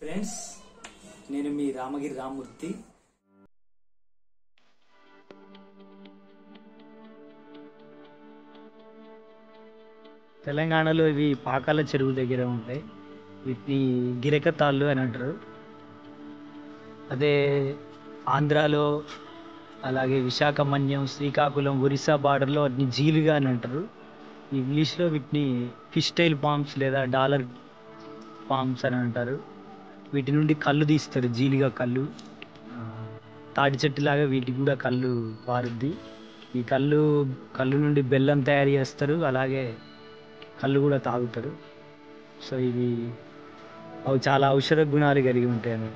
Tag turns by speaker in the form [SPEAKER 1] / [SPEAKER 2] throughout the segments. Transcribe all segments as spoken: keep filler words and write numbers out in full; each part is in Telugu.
[SPEAKER 1] ఫ్రెండ్స్, నేను మీ రామగిరి రామూర్తి.
[SPEAKER 2] తెలంగాణలో ఇవి పాకాల చెరువు దగ్గర ఉంటాయి. వీటిని గిరకతాళ్ళు అని అంటారు. అదే ఆంధ్రాలో అలాగే విశాఖ, మన్యం, శ్రీకాకుళం, ఒరిస్సా బార్డర్లో వాటిని జీలుగా అని అంటారు. ఇంగ్లీష్లో వీటిని ఫిష్ టైల్ పామ్స్ లేదా డాలర్ పామ్స్ అని అంటారు. వీటి నుండి కళ్ళు తీస్తారు, జీలిగా కళ్ళు. తాటి చెట్టులాగా వీటికి కూడా కళ్ళు పారుద్ది. ఈ కళ్ళు కళ్ళు నుండి బెల్లం తయారు చేస్తారు, అలాగే కళ్ళు కూడా తాగుతారు. సో ఇవి అవి చాలా ఔషధ గుణాలు కలిగి ఉంటాయి అన్నమాట.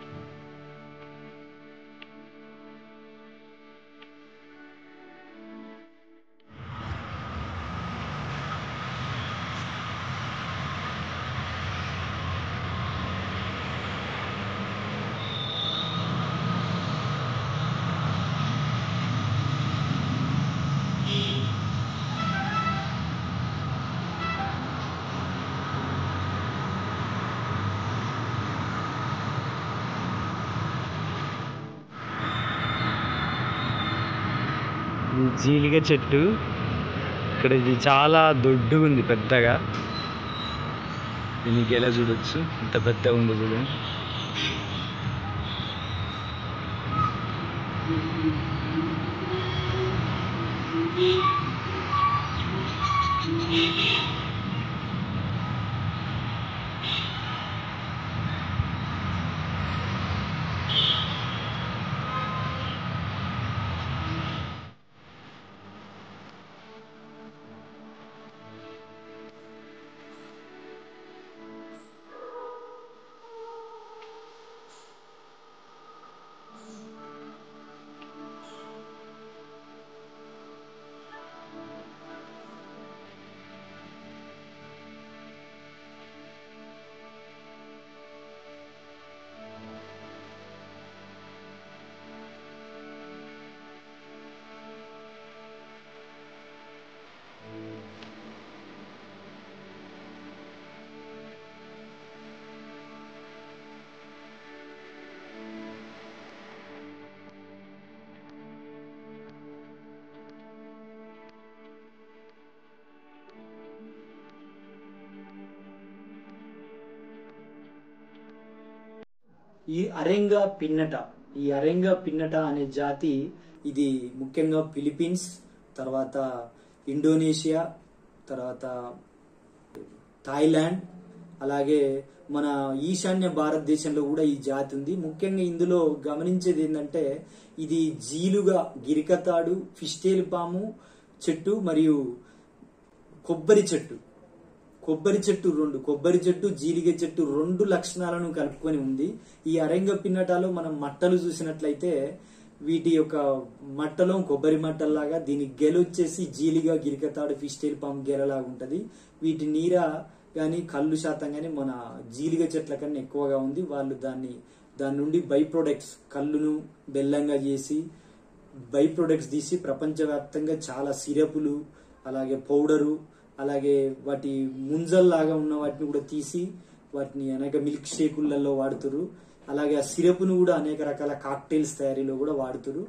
[SPEAKER 2] ఈ జీలిగ చెట్టు ఇక్కడ ఇది చాలా దొడ్డుగా ఉంది, పెద్దగా. దీనికి ఎలా చూడొచ్చు, ఇంత పెద్దగా ఉంది చూడండి.
[SPEAKER 1] ఈ అరెంగా పిన్నట ఈ అరెంగా పిన్నట అనే జాతి, ఇది ముఖ్యంగా ఫిలిప్పీన్స్, తర్వాత ఇండోనేషియా, తర్వాత థాయిలాండ్, అలాగే మన ఈశాన్య భారతదేశంలో కూడా ఈ జాతి ఉంది. ముఖ్యంగా ఇందులో గమనించేది ఏంటంటే, ఇది జీలుగా, గిరికతాడు, ఫిష్-టైల్ పాము చెట్టు మరియు కొబ్బరి చెట్టు కొబ్బరి చెట్టు రెండు కొబ్బరి చెట్టు జీలిగ చెట్టు రెండు లక్షణాలను కలుపుకొని ఉంది. ఈ అరెంగ పిన్నటాలో మనం మట్టలు చూసినట్లయితే, వీటి యొక్క మట్టలో కొబ్బరి మట్టల్లాగా, దీని గెల వచ్చేసి జీలిగా, గిరికతాడు, ఫిష్ టైల్ పామ్ గెలలాగా ఉంటది. వీటి నీర గాని కళ్ళు శాతం గాని మన జీలిగ చెట్ల కన్నా ఎక్కువగా ఉంది. వాళ్ళు దాన్ని దాని నుండి బై ప్రొడక్ట్స్, కళ్ళును బెల్లంగా చేసి బై ప్రొడక్ట్స్ తీసి ప్రపంచవ్యాప్తంగా చాలా సిరపులు, అలాగే పౌడరు, అలాగే వాటి ముంజల్లాగా ఉన్న వాటిని కూడా తీసి వాటిని అనేక మిల్క్ షేకులలో వాడుతురు. అలాగే ఆ సిరపును కూడా అనేక రకాల కాక్టైల్స్ తయారీలో కూడా వాడుతురు.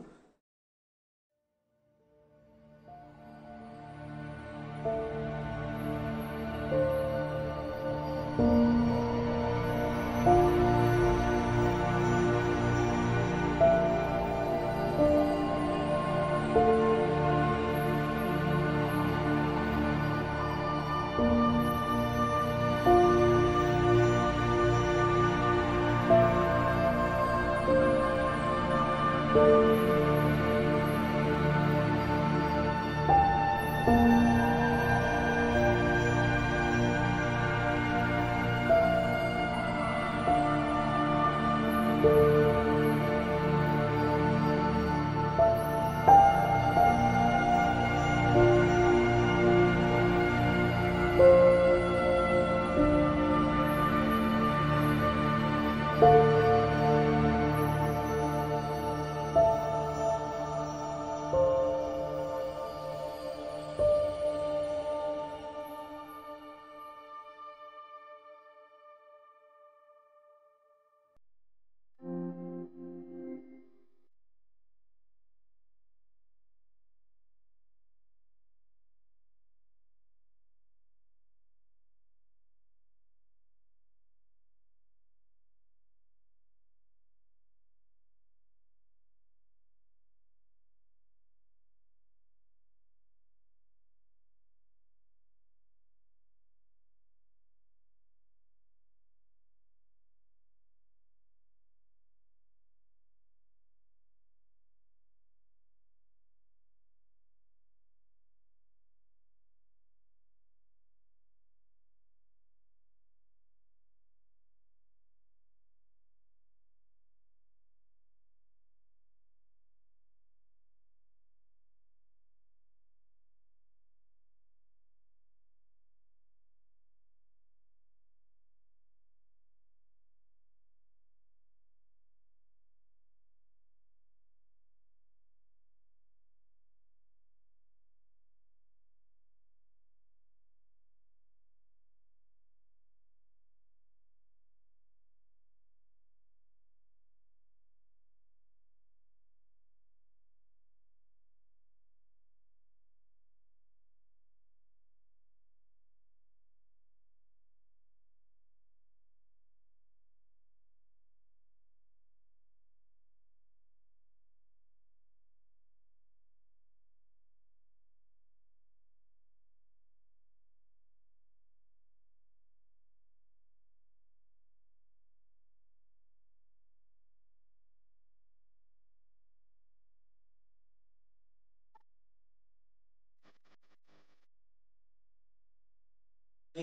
[SPEAKER 3] Thank you.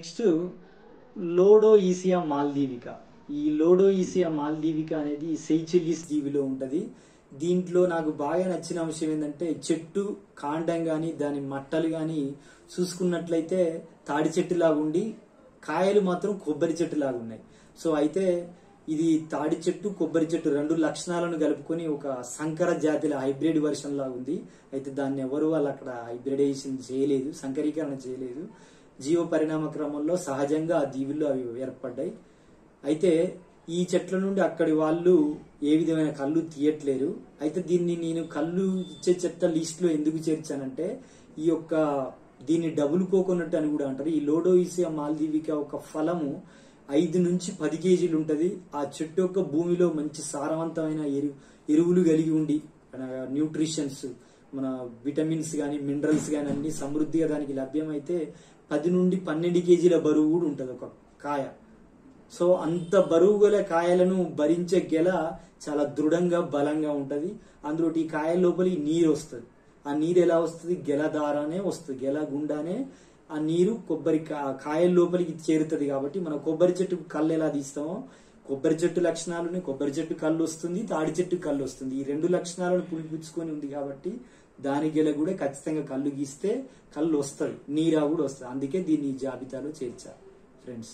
[SPEAKER 1] Next Lodoicea maldivica. ఈ లోడో ఈసియా మాల్దీవిక అనేది సెయిచెల్లిస్ దీవిలో ఉంటుంది. దీంట్లో నాకు బాగా నచ్చిన అంశం ఏంటంటే చెట్టు కాండం కానీ దాని మట్టలు కానీ చూసుకున్నట్లయితే తాడి చెట్టు లాగా ఉండి కాయలు మాత్రం కొబ్బరి చెట్టు లాగా ఉన్నాయి. సో అయితే ఇది తాడి చెట్టు కొబ్బరి చెట్టు రెండు లక్షణాలను కలుపుకొని ఒక సంకర జాతిల హైబ్రిడ్ వర్షన్ లాగా ఉంది. అయితే దాన్ని ఎవరు వాళ్ళు అక్కడ హైబ్రిడైజేషన్ చేయలేదు, సంకరీకరణ చేయలేదు. జీవ పరిణామ క్రమంలో సహజంగా ఆ దీవుల్లో అవి ఏర్పడ్డాయి. అయితే ఈ చెట్ల నుండి అక్కడి వాళ్ళు ఏ విధమైన కళ్ళు తీయట్లేరు. అయితే దీన్ని నేను కళ్ళు ఇచ్చే చెట్ల లిస్ట్ లో ఎందుకు చేర్చానంటే ఈ యొక్క దీన్ని డబుల్ కోకోనట్ అని కూడా అంటారు. ఈ లోడోయిసియా మాల్దీవిక ఒక ఫలము ఐదు నుంచి పది కేజీలు ఉంటది. ఆ చెట్టు యొక్క భూమిలో మంచి సారవంతమైన ఎరువు ఎరువులు కలిగి ఉండి న్యూట్రిషన్స్ మన విటమిన్స్ కానీ మినరల్స్ కానీ అన్ని సమృద్ధిగా దానికి లభ్యమైతే పది నుండి పన్నెండు కేజీల బరువు కూడా ఉంటుంది ఒక కాయ. సో అంత బరువు గల కాయలను భరించే గెల చాలా దృఢంగా బలంగా ఉంటది. అందులో ఈ కాయల లోపలి నీరు వస్తుంది. ఆ నీరు ఎలా వస్తుంది? గెల ద్వారానే వస్తుంది. గెల గుండానే ఆ నీరు కొబ్బరి కాయల లోపలికి చేరుతుంది. కాబట్టి మనం కొబ్బరి చెట్టుకు కళ్ళు ఎలా తీస్తామో కొబ్బరి చెట్టు లక్షణాలునే కొబ్బరి చెట్టు కళ్ళు వస్తుంది, తాడి చెట్టు కళ్ళు వస్తుంది. ఈ రెండు లక్షణాలను పులిపుచ్చుకొని ఉంది కాబట్టి దాని గెల కూడా ఖచ్చితంగా కళ్ళు గీస్తే కళ్ళు వస్తుంది, నీరా కూడా వస్తుంది. అందుకే దీన్ని జాబితాలో చేర్చారు ఫ్రెండ్స్.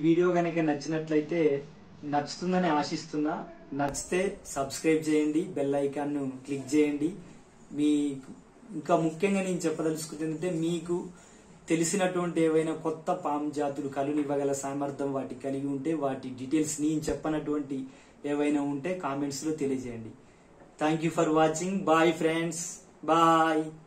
[SPEAKER 1] వీడియో కనుక నచ్చినట్లయితే నచ్చుతుందని ఆశిస్తున్నా. నచ్చితే సబ్స్క్రైబ్ చేయండి, బెల్ ఐకాన్ను క్లిక్ చేయండి. మీ ఇంకా ముఖ్యంగా నేను చెప్పదలుచుకుంది ఏంటంటే, మీకు తెలిసినటువంటి ఏవైనా కొత్త పాము జాతులు కలునివ్వగల సామర్థ్యం వాటికి కలిగి ఉంటే వాటి డీటెయిల్స్ నేను చెప్పనటువంటి ఏవైనా ఉంటే కామెంట్స్ లో తెలియజేయండి. Thank you for watching. Bye friends, bye.